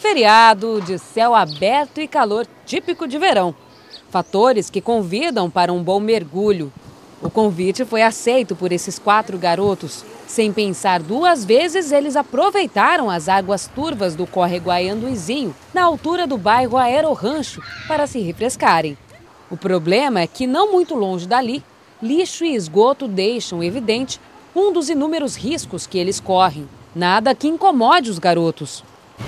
feriado, de céu aberto e calor típico de verão. Fatores que convidam para um bom mergulho. O convite foi aceito por esses 4 garotos. Sem pensar 2 vezes, eles aproveitaram as águas turvas do córrego Anhanduizinho, na altura do bairro Aerorancho, para se refrescarem. O problema é que, não muito longe dali, lixo e esgoto deixam evidente um dos inúmeros riscos que eles correm. Nada que incomode os garotos.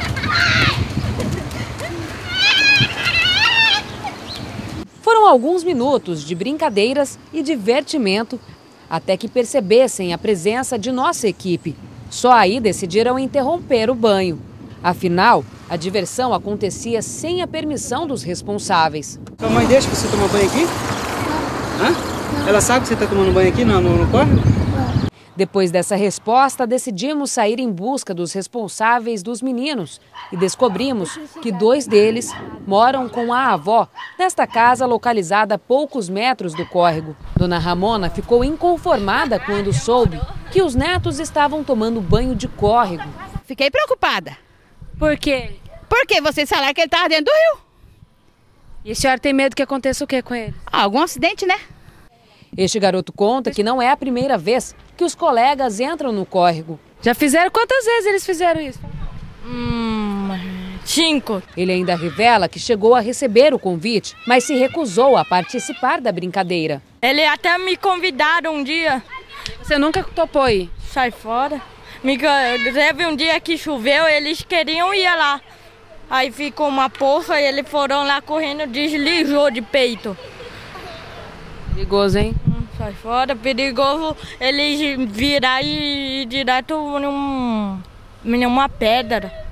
Foram alguns minutos de brincadeiras e divertimento até que percebessem a presença de nossa equipe. Só aí decidiram interromper o banho. Afinal, a diversão acontecia sem a permissão dos responsáveis. Sua mãe deixa você tomar banho aqui? Hã? Ela sabe que você está tomando banho aqui no córrego? Depois dessa resposta, decidimos sair em busca dos responsáveis dos meninos e descobrimos que 2 deles moram com a avó nesta casa localizada a poucos metros do córrego. Dona Ramona ficou inconformada quando soube que os netos estavam tomando banho de córrego. Fiquei preocupada. Por quê? Porque vocês falaram que ele estava dentro do rio. E a senhora tem medo que aconteça o quê com ele? Algum acidente, né? Este garoto conta que não é a primeira vez que os colegas entram no córrego. Já fizeram? Quantas vezes eles fizeram isso? 5. Ele ainda revela que chegou a receber o convite, mas se recusou a participar da brincadeira. Ele até me convidaram um dia. Você nunca topou ir? Sai fora. Teve um dia que choveu, eles queriam ir lá. Aí ficou uma poça e eles foram lá correndo, deslizou de peito. Perigoso, hein? Sai fora, perigoso eles virar e ir direto numa pedra.